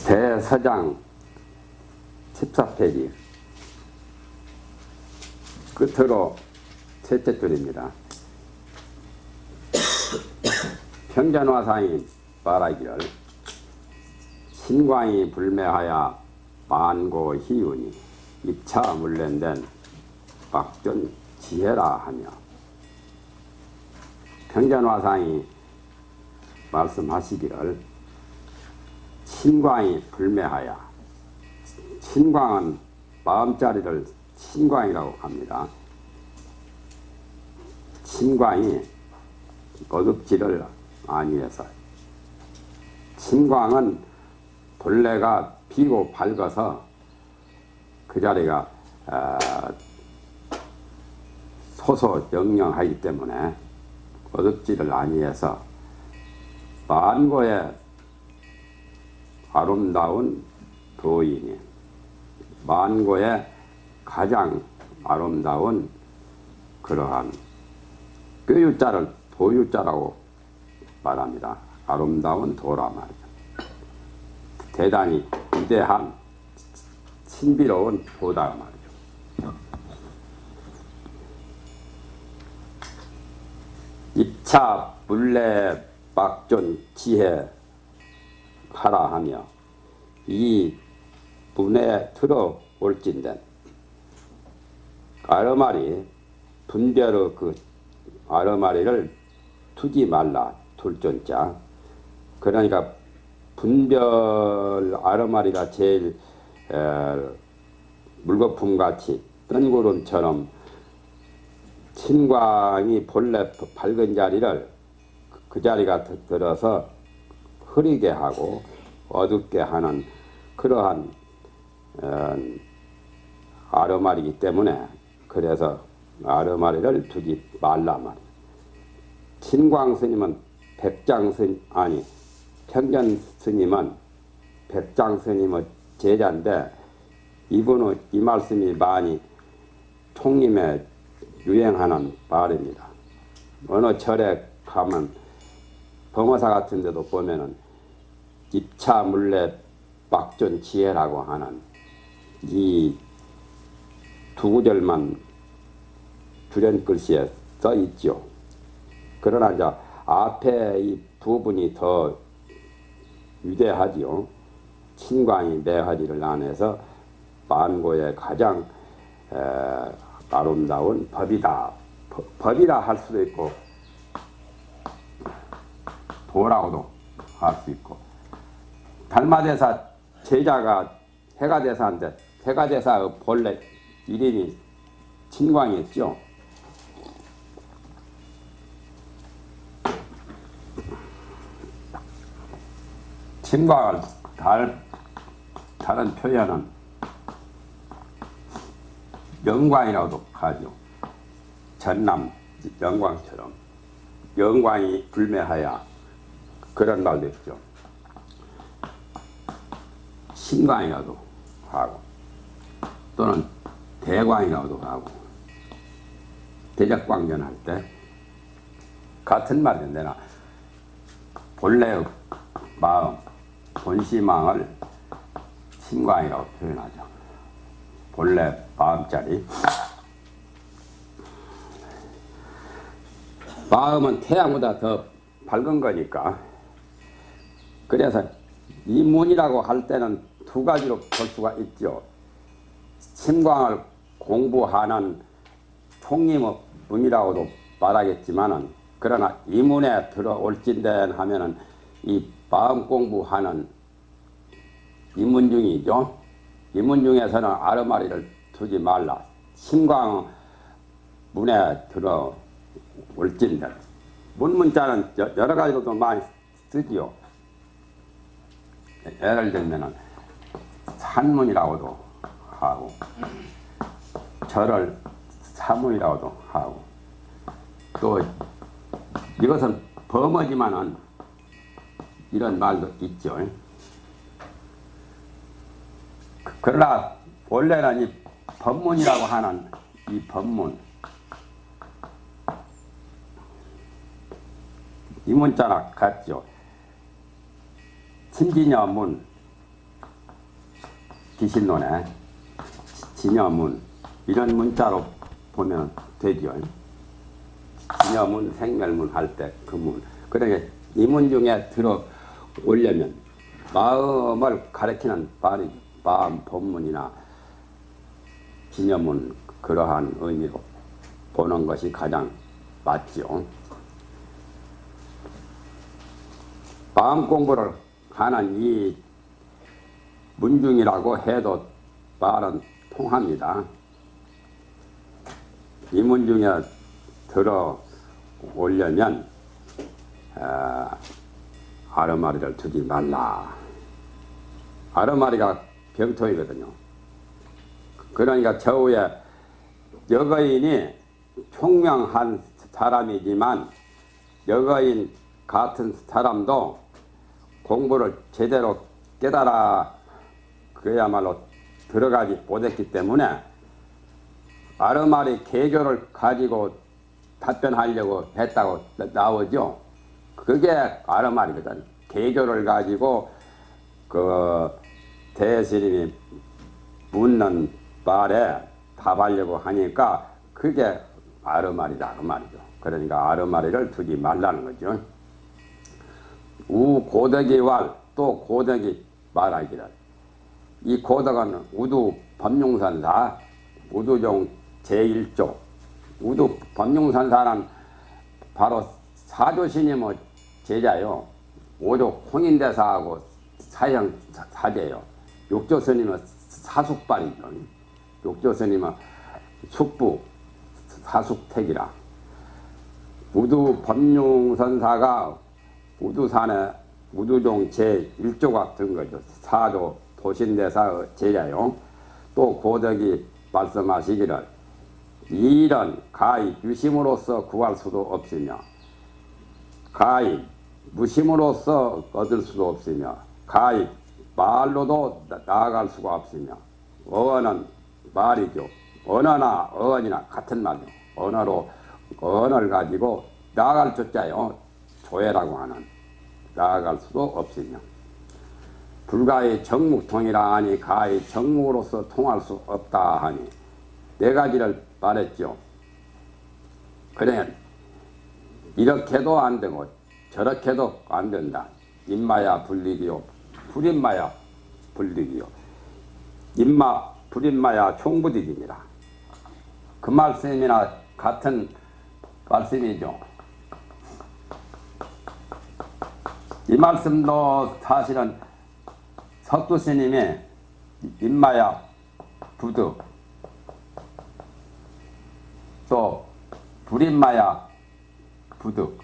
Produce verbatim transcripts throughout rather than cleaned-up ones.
대서장 십사 페이지 끝으로 셋째 줄입니다. 평전화상이 말하기를 신광이 불매하여 만고 희운이 입차 물련된 박전 지혜라 하며, 평전화상이 말씀하시기를 신광이 불매하여, 신광은 마음자리를 신광이라고 합니다. 신광이 어둡지를 아니해서, 신광은 본래가 피고 밝아서 그 자리가 어, 소소영영하기 때문에 어둡지를 아니해서 만고의 아름다운 도인이, 만고의 가장 아름다운 그러한 꾀유자를 도유자라고 말합니다. 아름다운 도라 말이죠. 대단히 위대한 신비로운 도다 말이죠. 입차 물레 박존 지혜 하라 하며, 이 문에 들어 올진된 아르마리, 분별의 그 아르마리를 두지 말라, 둘존자. 그러니까 분별 아르마리가 제일 에, 물거품같이 뜬구름처럼 신광이 본래 밝은 자리를 그 자리가 들어서 흐리게 하고 어둡게 하는 그러한 어, 아르마리이기 때문에, 그래서 아르마리를 두지 말라 말이에요. 신광 스님은 백장 스님, 아니 평전 스님은 백장 스님의 제자인데, 이분은 이 말씀이 많이 총림에 유행하는 말입니다. 어느 절에 가면 범어사 같은 데도 보면은 입차 물레 박존 지혜라고 하는 이 두 구절만 줄연글씨에 써 있죠. 그러나 이제 앞에 이 부분이 더 위대하지요. 신광이 매하지를 안해서 만고의 가장 에, 아름다운 법이다. 법, 법이라 할 수도 있고 도라고도 할 수 있고, 달마대사 제자가 해가대사인데 해가대사의 본래 이름이 신광이었죠. 신광을 달, 다른 표현은 영광이라고도 하죠. 전남 영광처럼 영광이 불매하여, 그런 말도 있죠. 신광이라도 하고, 또는 대광이라고도 하고, 대적광전 할 때 같은 말인데, 나 본래의 마음, 본심망을 신광이라고 표현하죠. 본래 마음자리. 마음은 태양보다 더 밝은 거니까, 그래서 이 문이라고 할 때는 두 가지로 볼 수가 있죠. 신광을 공부하는 총림의 문이라고도 말하겠지만은, 그러나 이 문에 들어올진된 하면은 이 마음 공부하는 이문 중이죠. 이문 중에서는 아르마리를 두지 말라. 신광 문에 들어 올진된. 문문자는 여러 가지로도 많이 쓰지요. 예를 들면은 산문이라고도 하고, 절을 사문이라고도 하고, 또 이것은 범어지만은 이런 말도 있죠. 그러나 원래는 이 법문이라고 하는 이 법문, 이 문자나 같죠. 신진여문, 기신론에 진여문 이런 문자로 보면 되죠. 진여문, 생멸문 할 때 그 문. 그러니까 이 문 중에 들어 올려면 마음을 가리키는 말이 마음 본문이나 진여문 그러한 의미로 보는 것이 가장 맞죠. 마음 공부를 하는 이 문중이라고 해도 말은 통합니다. 이 문중에 들어 올려면 어, 아르마리를 두지 말라. 아르마리가 병토이거든요. 그러니까 저우에 여거인이 총명한 사람이지만 여거인 같은 사람도 공부를 제대로 깨달아 그야말로 들어가지 못했기 때문에 아르마리 개교를 가지고 답변하려고 했다고 나오죠. 그게 아르마리거든. 개교를 가지고 그 대스님이 묻는 말에 답하려고 하니까 그게 아르마리다 그 말이죠. 그러니까 아르마리를 두지 말라는 거죠. 우 고덕이왈 또 고덕이 말하기를 이 고덕은 우두 법룡산사 우두종 제일 조 우두 법룡산사는 바로 사조스님의 제자요. 오조 홍인대사하고 사형 사제요. 육조스님은 사숙발이죠. 육조스님은 숙부 사숙택이라. 우두 법룡선사가 우두산의 우두종 제일 조가 된 거죠. 사조 도신대사의 제자요. 또 고덕이 말씀하시기를 이 일은 가히 유심으로서 구할 수도 없으며 가히 무심으로서 얻을 수도 없으며 가히 말로도 나아갈 수가 없으며 어언은 말이죠. 언어나 어언이나 같은 말이요. 언어로 언어를 가지고 나아갈 조자요. 조회라고 하는 나아갈 수도 없으며 불가히 정묵통이라 하니 가히 정묵으로서 통할 수 없다 하니 네 가지를 말했죠. 그러면 이렇게도 안 되고 저렇게도 안 된다. 인마야 불리기요 불인마야 불리기요 인마 불인마야 총부득이니라. 그 말씀이나 같은 말씀이죠. 이 말씀도 사실은 석두스님이 인마야 부득 또 불인마야 부득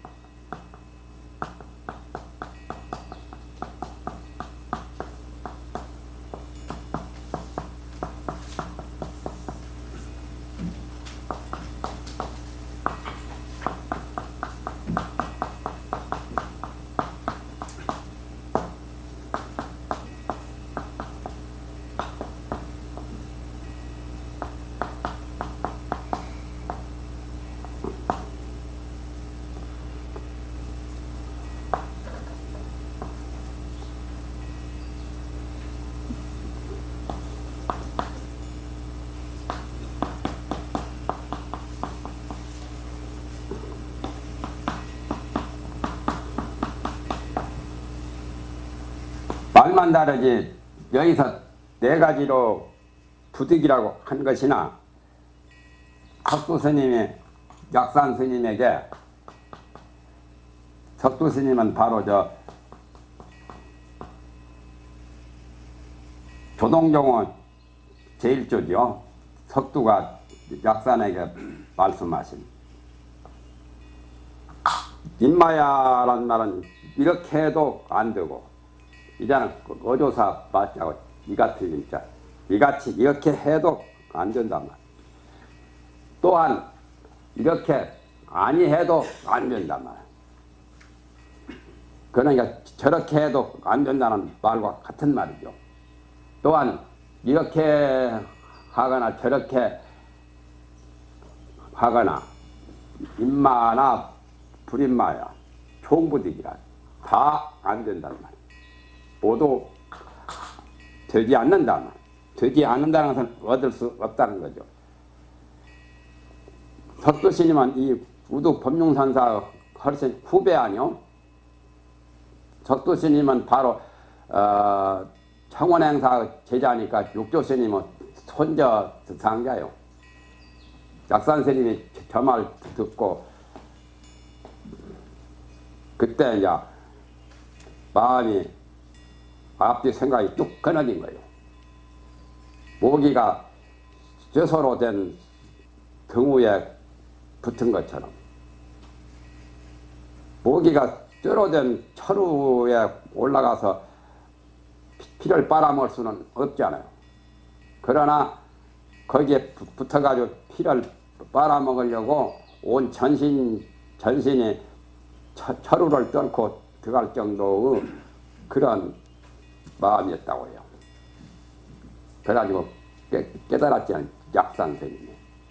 말만 다르지 여기서 네 가지로 부득이라고 한 것이나 석두 스님이 약산 스님에게 석두 스님은 바로 저 조동종의 제일조죠. 석두가 약산에게 말씀하신 인마야라는 말은 이렇게 해도 안 되고 이자는 어조사 맞자고 이같이 진짜 이같이 이렇게 해도 안 된단 말. 또한 이렇게 아니 해도 안 된단 말. 그러니까 저렇게 해도 안 된다는 말과 같은 말이죠. 또한 이렇게 하거나 저렇게 하거나 인마나 불인마야 총부득이라 다 안 된단 말이에요. 모두 되지 않는다면, 되지 않는다는 것은 얻을 수 없다는 거죠. 석도스님은 이 우두 법룡산사 훨씬 후배 아니요? 석도스님은 바로 어, 청원행사 제자니까 육조스님은 손자 상자요. 약산스님이 저 말 듣고 그때 이제 마음이 앞뒤 생각이 뚝 끊어진 거예요. 모기가 쇠소로 된 등우에 붙은 것처럼 모기가 쇠로 된 철우에 올라가서 피를 빨아먹을 수는 없잖아요. 그러나 거기에 붙어가지고 피를 빨아먹으려고 온 전신, 전신이 철우를 뚫고 들어갈 정도의 그런 마음이었다고 해요. 그래가지고 깨, 깨달았지, 약산스님이.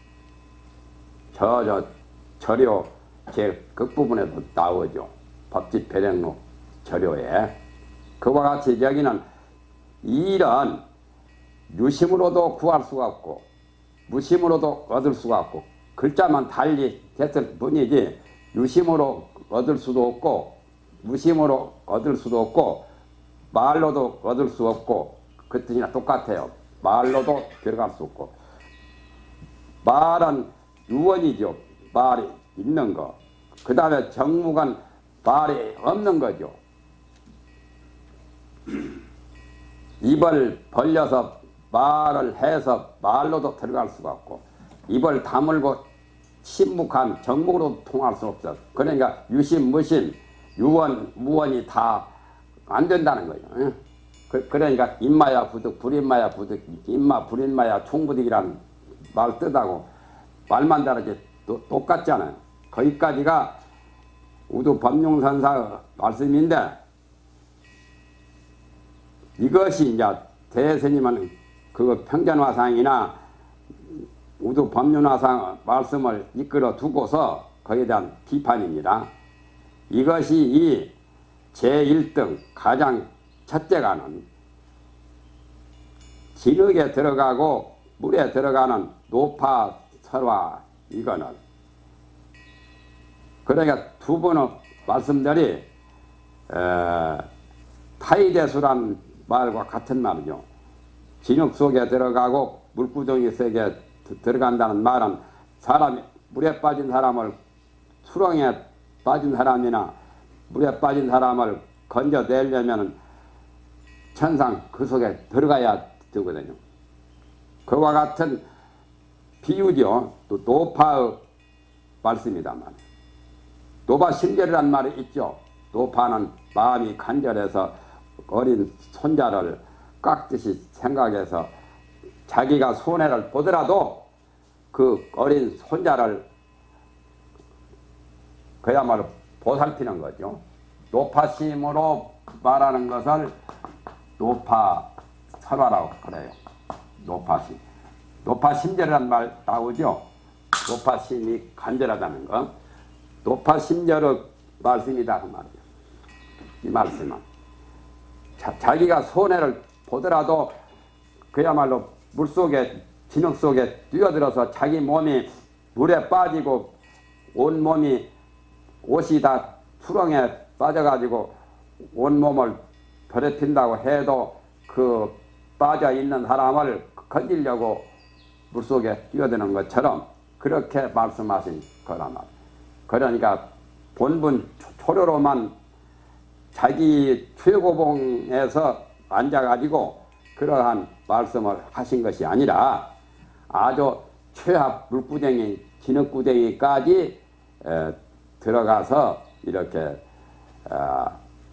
저, 저, 절요 제 끝부분에도 나오죠. 법집 배령록 절요에. 그와 같이 여기는 이 일은 유심으로도 구할 수가 없고, 무심으로도 얻을 수가 없고, 글자만 달리 됐을 뿐이지, 유심으로 얻을 수도 없고, 무심으로 얻을 수도 없고, 말로도 얻을 수 없고, 그 뜻이나 똑같아요. 말로도 들어갈 수 없고. 말은 유언이죠. 말이 있는 거. 그 다음에 정묵은 말이 없는 거죠. 입을 벌려서 말을 해서 말로도 들어갈 수가 없고, 입을 다물고 침묵한 정묵으로 통할 수 없어. 그러니까 유심, 무심, 유언, 무언이 다 안 된다는 거예요. 그, 그러니까 입마야 부득, 불입마야 부득, 입마, 불입마야 총부득이라는 말 뜻하고 말만 다르지 또, 똑같잖아요. 거기까지가 우두 법룡산사 말씀인데, 이것이 이제 대스님은 그 평전화상이나 우두 법륜화상 말씀을 이끌어 두고서 거기에 대한 비판입니다. 이것이 이 제일 등 가장 첫째가는 진흙에 들어가고 물에 들어가는 노파설화, 이거는 그러니까 두 번의 말씀들이 에, 타이대수란 말과 같은 말이죠. 진흙 속에 들어가고 물구덩이 속에 들어간다는 말은 사람이 물에 빠진 사람을, 수렁에 빠진 사람이나 물에 빠진 사람을 건져내려면 천상 그 속에 들어가야 되거든요. 그와 같은 비유죠. 또 노파의 말씀이다만, 노파 심절이란 말이 있죠. 노파는 마음이 간절해서 어린 손자를 깍듯이 생각해서 자기가 손해를 보더라도 그 어린 손자를 그야말로 보살피는 거죠. 노파심으로 말하는 것을 노파설화라고 그래요. 노파심. 노파심절이라는 말 나오죠. 노파심이 간절하다는 거. 노파심절의 말씀이다 그 말이에요. 이 말씀은 자, 자기가 손해를 보더라도 그야말로 물속에, 진흙 속에 뛰어들어서 자기 몸이 물에 빠지고 온 몸이, 옷이 다 수렁에 빠져가지고 온몸을 더럽힌다고 해도 그 빠져있는 사람을 건지려고 물속에 뛰어드는 것처럼 그렇게 말씀하신 거란 말이에요. 그러니까 본분 초료로만 자기 최고봉에서 앉아가지고 그러한 말씀을 하신 것이 아니라 아주 최하 물구덩이, 진흙구덩이까지 에, 들어가서 이렇게 에,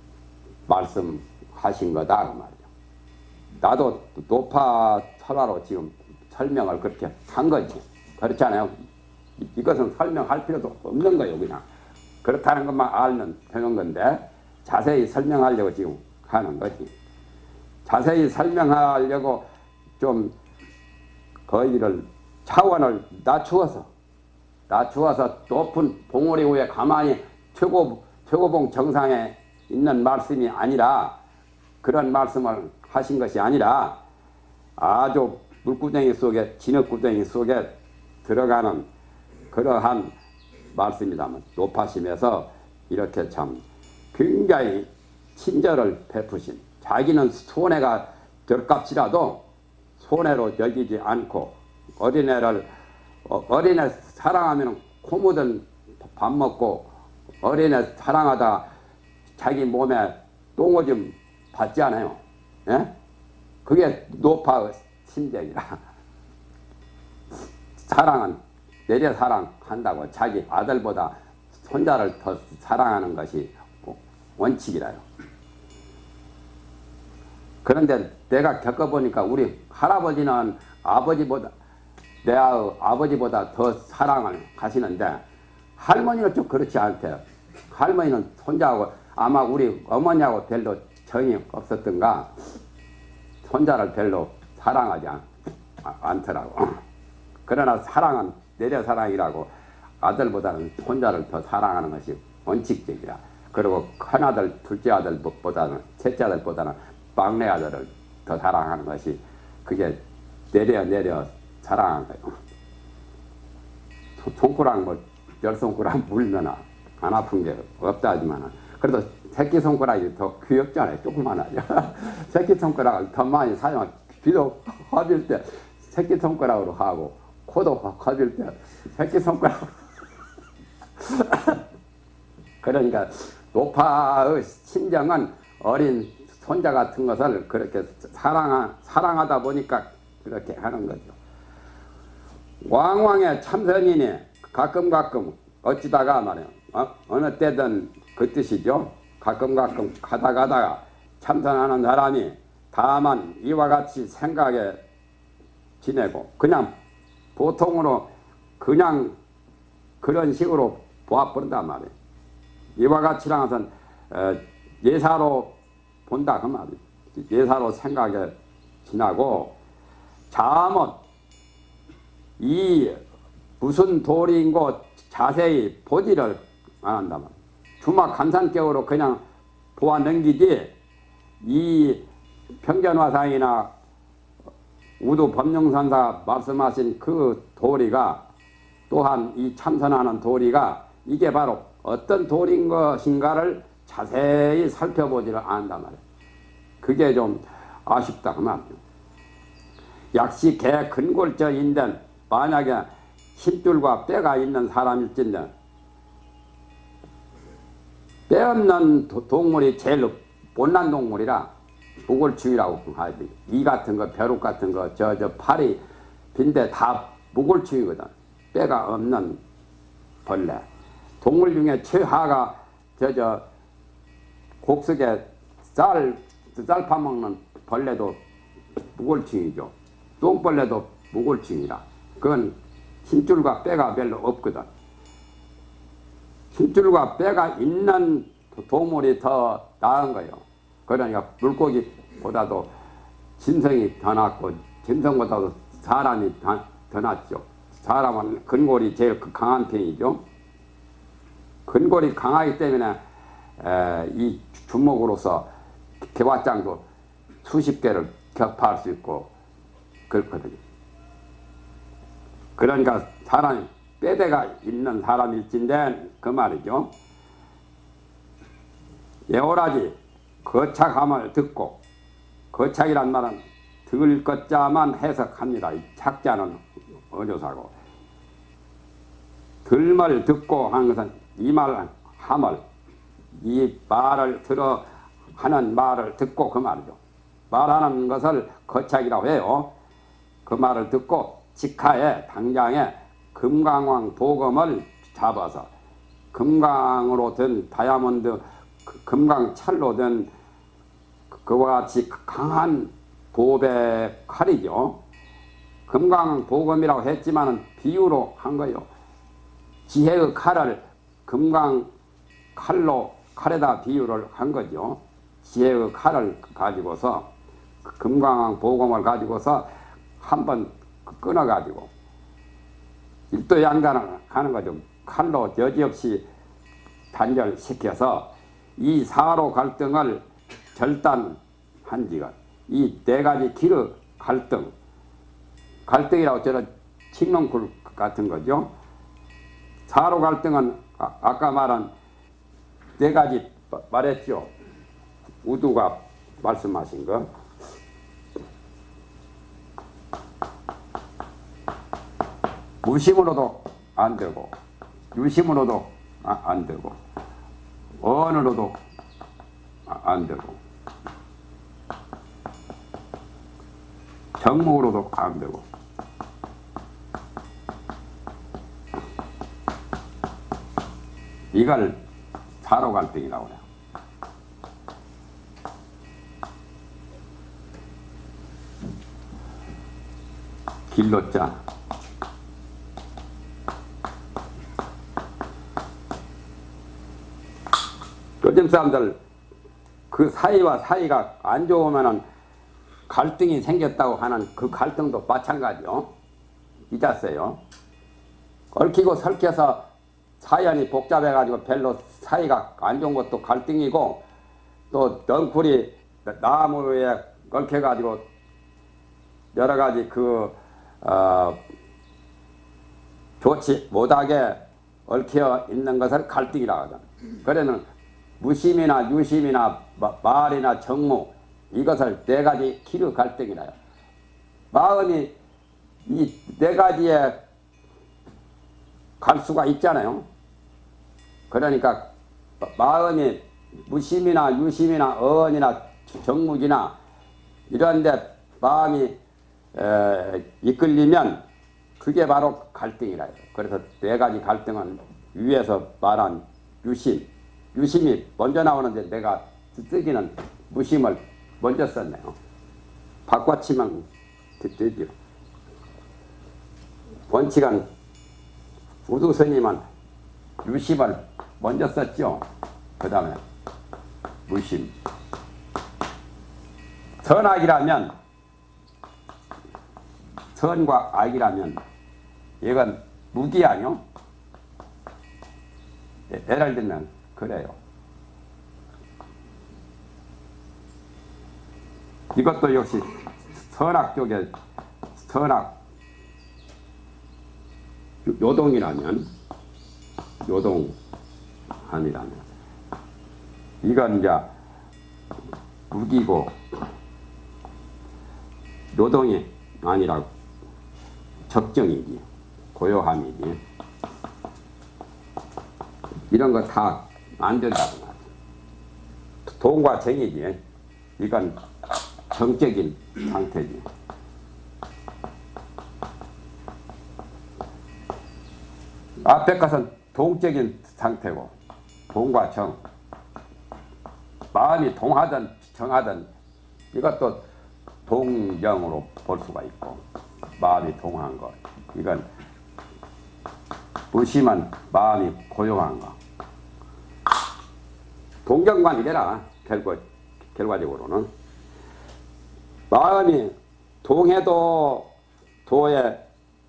말씀하신 거다 그 말이죠. 나도 노파설화로 지금 설명을 그렇게 한 거지. 그렇잖아요. 이것은 설명할 필요도 없는 거예요. 그냥 그렇다는 것만 알면 되는 건데 자세히 설명하려고 지금 하는 거지. 자세히 설명하려고 좀 거기를 차원을 낮추어서 낮추어서 높은 봉우리 위에 가만히 최고, 최고봉 정상에 있는 말씀이 아니라 그런 말씀을 하신 것이 아니라 아주 물구덩이 속에 진흙구덩이 속에 들어가는 그러한 말씀이라면 높아심에서 이렇게 참 굉장히 친절을 베푸신, 자기는 손해가 될 값이라도 손해로 여기지 않고 어린애를 어, 어린애 사랑하면 코 묻은 밥 먹고 어린애 사랑하다 자기 몸에 똥오줌 받지 않아요. 예? 그게 노파 심정이라. 사랑은 내려 사랑한다고 자기 아들보다 손자를 더 사랑하는 것이 원칙이라요. 그런데 내가 겪어보니까 우리 할아버지는 아버지보다 내 아버지보다 더 사랑을 하시는데 할머니는 좀 그렇지 않대요. 할머니는 손자하고 아마 우리 어머니하고 별로 정이 없었던가 손자를 별로 사랑하지 않, 않더라고. 그러나 사랑은 내려 사랑이라고 아들보다는 손자를 더 사랑하는 것이 원칙적이야. 그리고 큰아들, 둘째 아들보다는 셋째 아들보다는 막내 아들을 더 사랑하는 것이 그게 내려 내려 사랑한 거예요. 손가락 뭐 열 손가락 물면 안 아픈 게 없다 하지만 그래도 새끼손가락이 더 귀엽잖아요. 조금만 하죠. 새끼손가락을 더 많이 사용하고 귀도 허빌 때 새끼손가락으로 하고 코도 허빌 때 새끼손가락으로 그러니까 노파의 심정은 어린 손자 같은 것을 그렇게 사랑하, 사랑하다 보니까 그렇게 하는 거죠. 왕왕의 참선이니 가끔 가끔 어찌다가 말이에요. 어? 어느 때든 그 뜻이죠. 가끔 가끔 가다 가다가 참선하는 사람이 다만 이와 같이 생각에 지내고 그냥 보통으로 그냥 그런 식으로 보아버린단 말이에요. 이와 같이랑 것은 어, 예사로 본다 그 말이에요. 예사로 생각에 지나고 잠옷 이 무슨 도리인고 자세히 보지를 안 한다 말이에요. 주막 감산격으로 그냥 보아 넘기지 이 평전화상이나 우두 법령선사 말씀하신 그 도리가 또한 이 참선하는 도리가 이게 바로 어떤 도리인 것인가를 자세히 살펴보지를 않는단 말이에요. 그게 좀 아쉽다 그 말이에요. 약시 개 근골저인데 만약에 힘줄과 뼈가 있는 사람일진데 뼈 없는 동물이 제일 못난 동물이라 무골추위라고 하지. 이 같은 거 벼룩 같은 거 저 저 팔이 빈데 다 무골추위거든. 뼈가 없는 벌레. 동물 중에 최하가 저 저 곡석에 쌀 쌀 파먹는 벌레도 무골추위죠. 똥벌레도 무골추위라. 그건 힘줄과 뼈가 별로 없거든. 힘줄과 뼈가 있는 동물이 더 나은 거예요. 그러니까 물고기보다도 짐승이 더 낫고 짐승보다도 사람이 더 낫죠. 사람은 근골이 제일 강한 편이죠. 근골이 강하기 때문에 에, 이 주먹으로서 개화장도 수십 개를 격파할 수 있고 그렇거든요. 그러니까 사람이 뼈대가 있는 사람일진데 그 말이죠. 예오라지 거착함을 듣고 거착이란 말은 들 것자만 해석합니다. 이 착자는 어조사고 들말 듣고 하는 것은 이 말 함을 이 말을 들어 하는 말을 듣고 그 말이죠. 말하는 것을 거착이라고 해요. 그 말을 듣고 직하에 당장에 금강왕 도검을 잡아서 금강으로 된 다이아몬드 금강철로 된 그와 같이 강한 보배 칼이죠. 금강 보검이라고 했지만은 비유로 한 거예요. 지혜의 칼을 금강 칼로 칼에다 비유를 한 거죠. 지혜의 칼을 가지고서 금강 보검을 가지고서 한번 끊어가지고 일도양단을 하는 거죠. 칼로 여지없이 단절시켜서 이 사로 갈등을 절단한 지가 이 네 가지 길의 갈등, 갈등이라고 저는 칡렁쿨 같은 거죠. 사로 갈등은 아, 아까 말한 네 가지 말했죠. 우두가 말씀하신 거. 무심으로도 안 되고, 유심으로도 아, 안 되고, 언으로도 아, 안 되고, 정목으로도 안 되고, 이걸 사로 갈등이라고 해요. 길로자. 요즘 사람들 그 사이와 사이가 안 좋으면은 갈등이 생겼다고 하는 그 갈등도 마찬가지요. 잊었어요. 얽히고 설켜서 사연이 복잡해가지고 별로 사이가 안 좋은 것도 갈등이고, 또 넝쿨이 나무에 얽혀가지고 여러 가지 그 어, 좋지 못하게 얽혀 있는 것을 갈등이라고 하잖아요. 그래는 무심이나 유심이나 마, 말이나 정무, 이것을 네 가지 길의 갈등이라요. 마음이 이 네 가지에 갈 수가 있잖아요. 그러니까 마음이 무심이나 유심이나 언이나 정묵이나 이런데 마음이 에, 이끌리면 그게 바로 갈등이라요. 그래서 네 가지 갈등은 위에서 말한 유심, 유심이 먼저 나오는데 내가 쓰기는 무심을 먼저 썼네요. 바꿔치면 되죠. 원칙은 우두스님은 유심을 먼저 썼죠. 그 다음에 무심. 선악이라면, 선과 악이라면 이건 무기 아니요? 예를 들면 그래요. 이것도 역시 선악 쪽에 선악 요동이라면, 요동함이라면 이건 이제 무기고, 요동이 아니라 적정이지, 고요함이지. 이런 거 다 안 된다고 말이야. 동과 정이지. 이건 정적인 상태지. 앞에 것은 동적인 상태고, 동과 정. 마음이 동하든 정하든 이것도 동정으로 볼 수가 있고, 마음이 동한 것. 이건 무심한 마음이 고요한 것. 동정관이래라. 결과, 결과적으로는. 마음이 동해도 도에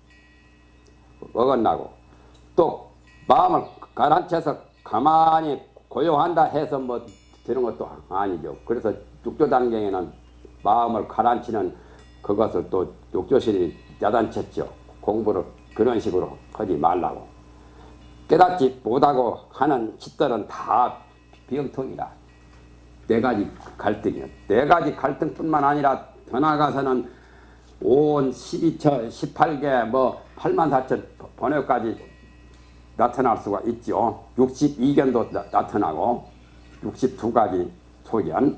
어긋나고, 또 마음을 가라앉혀서 가만히 고요한다 해서 뭐 되는 것도 아니죠. 그래서 육조단경에는 마음을 가라앉히는 그것을 또 육조실이 야단쳤죠. 공부를 그런 식으로 하지 말라고. 깨닫지 못하고 하는 짓들은 다 비형통이다. 네 가지 갈등이요. 네 가지 갈등뿐만 아니라 더 나아가서는 온 십이 처, 십팔 개, 뭐 팔만 사천 번역까지 나타날 수가 있죠. 육십이 견도 나, 나타나고 육십이 가지 소견.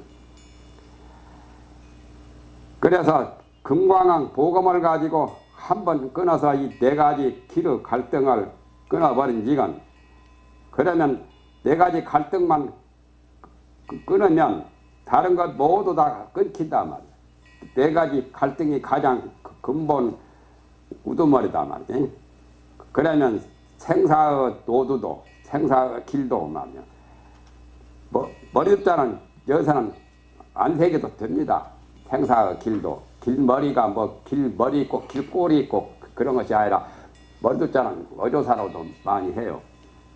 그래서 금광왕 보검을 가지고 한번 끊어서 이 네 가지 길의 갈등을 끊어버린 지건, 그러면 네 가지 갈등만 끊으면 다른 것 모두 다 끊긴단 말이야. 네 가지 갈등이 가장 근본 우두머리단 말이야. 그러면 생사의 노두도, 생사의 길도 말이야. 뭐, 머리숫자는 여기서는 안 새겨도 됩니다. 생사의 길도. 길머리가 뭐 길머리 있고 길꼬리 있고 그런 것이 아니라 머리숫자는 어조사로도 많이 해요.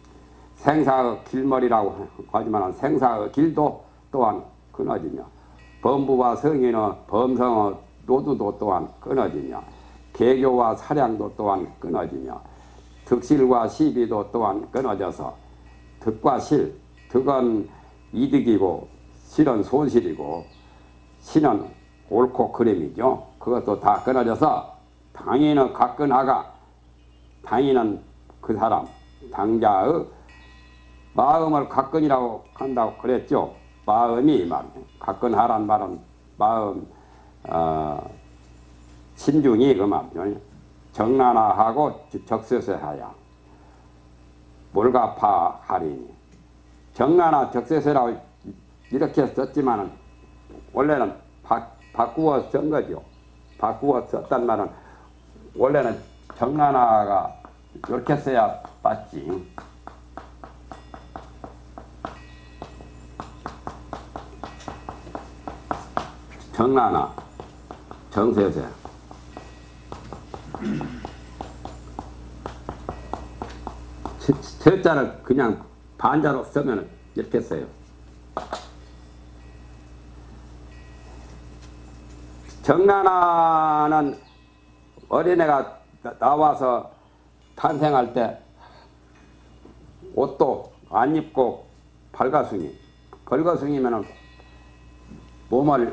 생사의 길머리라고 하지만 생사의 길도 또한 끊어지며, 범부와 성인의 범성의 노두도 또한 끊어지며 개교와 사량도 또한 끊어지며 득실과 시비도 또한 끊어져서 득과 실, 득은 이득이고 실은 손실이고 신은 옳고 그름이죠. 그것도 다 끊어져서 당인의 가끈하가 당인은 그 사람 당자의 마음을 가끈이라고 한다고 그랬죠. 마음이 말이에요. 가끈하란 말은 마음 어, 신중이 그 말이죠. 정난하하고 적세세하야 몰가파하리니 정난하 적세세라고 이렇게 썼지만은 원래는 바, 바꾸어 쓴 거죠. 바꾸어 썼단 말은 원래는 정난하가 이렇게 써야 맞지. 정난하 정세세 철자를 그냥 반자로 쓰면 이렇게 써요. 정난하는 어린애가 나와서 탄생할 때 옷도 안 입고 발가숭이, 걸거숭이면은 몸을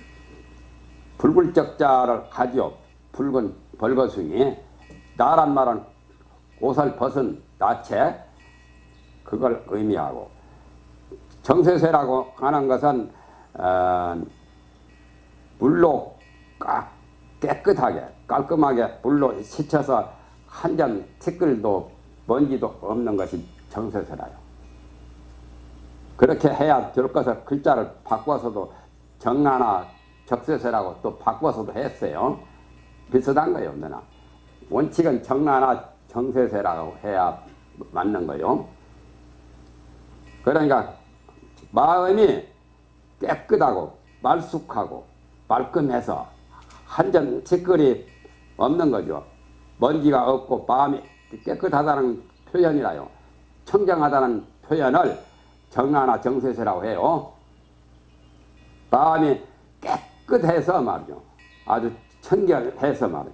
붉을적자를 가지요. 붉은 벌거숭이. 나란 말은 옷을 벗은 나체, 그걸 의미하고, 정세세라고 하는 것은 어, 물로 깍 깨끗하게 깔끔하게 물로 씻혀서 한 점 티끌도 먼지도 없는 것이 정세세라요. 그렇게 해야 될 것을 글자를 바꿔서도 정난하 적세세라고 또 바꿔서도 했어요. 비슷한 거예요. 누나. 원칙은 정난하 정세세라고 해야 맞는 거예요. 그러니까 마음이 깨끗하고 말쑥하고 말끔해서 한 점 티끌이 없는 거죠. 먼지가 없고 마음이 깨끗하다는 표현이라요. 청정하다는 표현을 정난하 정세세라고 해요. 마음이 깨끗해서 말이죠. 아주 청결해서 말이죠.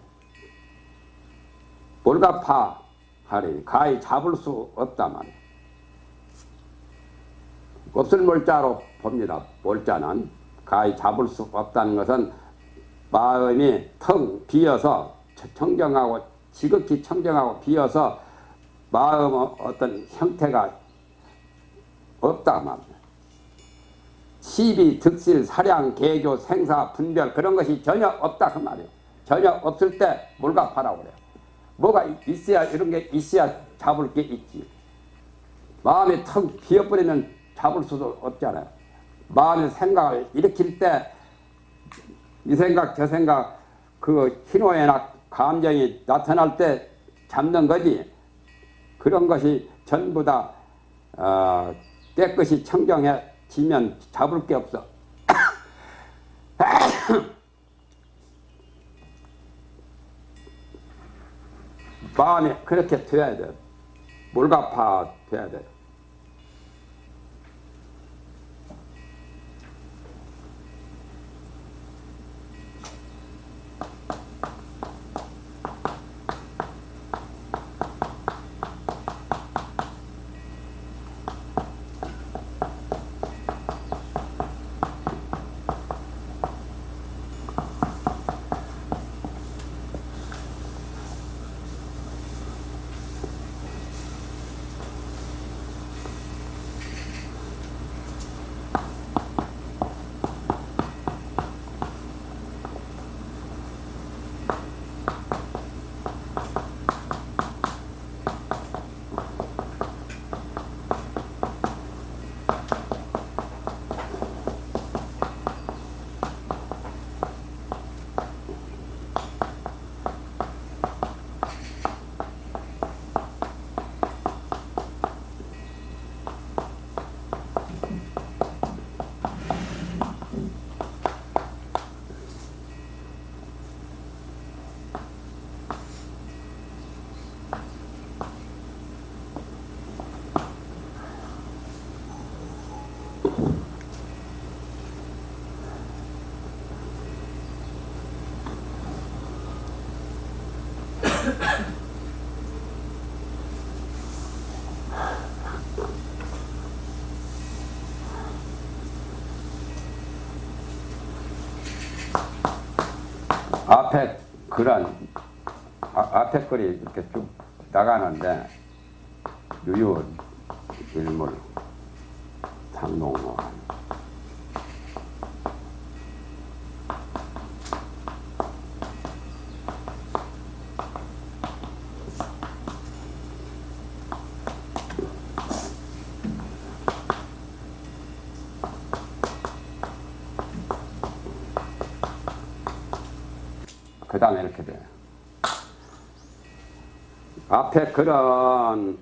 몰가파하리니 가히 잡을 수 없다 말이에요. 없을 몰자로 봅니다. 몰자는 가히 잡을 수 없다는 것은 마음이 텅 비어서 청정하고 지극히 청정하고 비어서 마음의 어떤 형태가 없다 말이에요. 시비, 득실, 사량, 계교, 생사, 분별 그런 것이 전혀 없다 그 말이에요. 전혀 없을 때 몰가파라고 그래요. 뭐가 있어야 이런 게 있어야 잡을 게 있지. 마음이 텅 비어버리면 잡을 수도 없잖아요. 마음의 생각을 일으킬 때 이 생각 저 생각 그 희노애락 감정이 나타날 때 잡는 거지. 그런 것이 전부 다 어, 깨끗이 청정해지면 잡을 게 없어. 마음이 그렇게 돼야 돼요. 몰가파 돼야 돼요. 앞에 그런 아, 앞에 글이 이렇게 쭉 나가는데 유유 일물 상동로 그 다음에 이렇게 돼요. 앞에 그런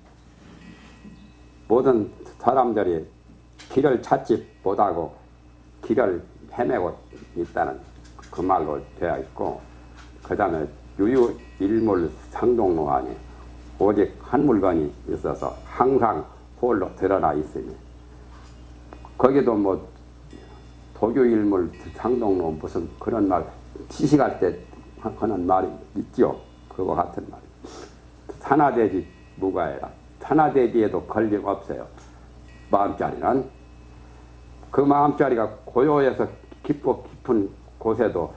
모든 사람들이 길을 찾지 못하고 길을 헤매고 있다는 그 말로 되어 있고, 그 다음에 유유일물 상동로 안에 오직 한 물건이 있어서 항상 홀로 드러나 있으니, 거기도 뭐 도교일물 상동로 무슨 그런 말 시식할 때 하는 말이 있죠. 그거 같은 말. 산하대지 무가해라. 산하대지에도 걸림 없어요. 마음자리는 그 마음자리가 고요해서 깊고 깊은 곳에도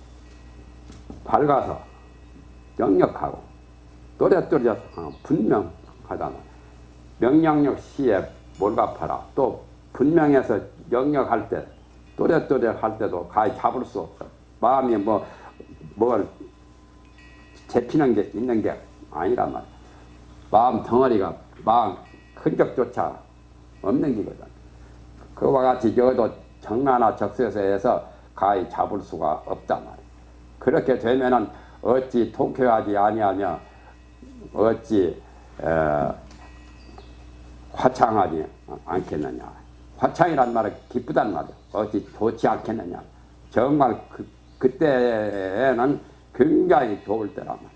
밝아서 역력하고 또렷또렷 분명하다. 명량력 시에 몰갑하라. 또 분명해서 역력할 때 또렷또렷 할 때도 가히 잡을 수 없어. 마음이 뭐, 뭘 재피는 게 있는 게 아니란 말이야. 마음 덩어리가, 마음 흔적조차 없는 기거든. 그와 같이 여도 정나나 적세서에서 가히 잡을 수가 없단 말이야. 그렇게 되면은 어찌 통쾌하지 아니하며 어찌 에, 화창하지 않겠느냐. 화창이란 말은 기쁘단 말이야. 어찌 좋지 않겠느냐. 정말 그, 그때는 굉장히 좋을 때란 말이야.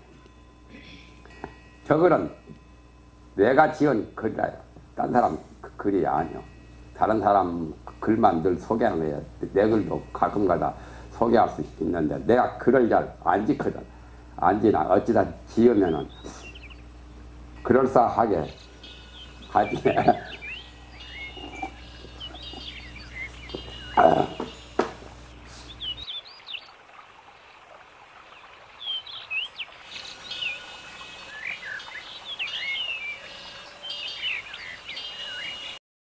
저글은 내가 지은 글이라요. 딴 사람 그 글이 아니요. 다른 사람 글만 늘 소개하는 거예요. 내 글도 가끔가다 소개할 수 있는데 내가 글을 잘 안 지거든. 안 지나 어찌다 지으면은 그럴싸하게 하지. 아.